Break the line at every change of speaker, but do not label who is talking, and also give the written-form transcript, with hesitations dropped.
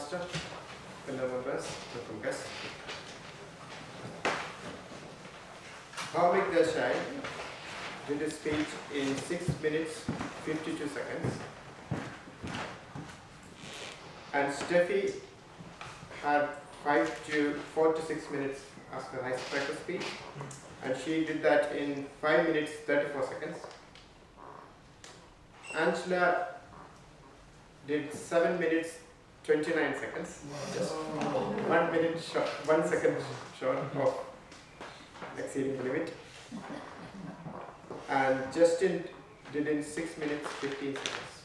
Toastmaster, fellow members, welcome guests. Bhavik Desai did a speech in 6 minutes 52 seconds, and Steffi had 4 to 6 minutes as her icebreaker speech, and she did that in 5 minutes 34 seconds. Angela did 7 minutes 29 seconds, just 1 minute short, 1 second short of exceeding the limit. And Justin did in 6 minutes 15 seconds.